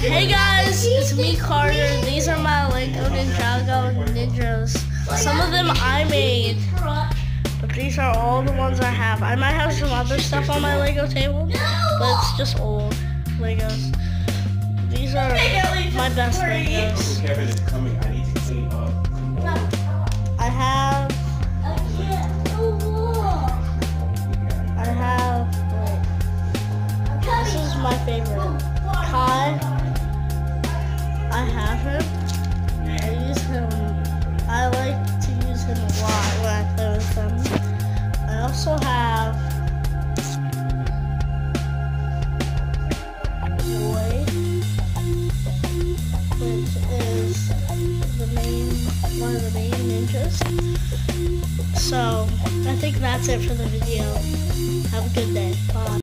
Hey guys, it's me Carter. These are my Lego Ninjago Ninjas. Some of them I made, but these are all the ones I have. I might have some other stuff on my Lego table, but it's just old Legos. These are my best Legos. Kevin is coming. I need to clean up. I have, this is my favorite. Kai, I have him. I use him. I like to use him a lot when I play with them. I also have Boy, which is one of the main ninjas. So I think that's it for the video. Have a good day. Bye.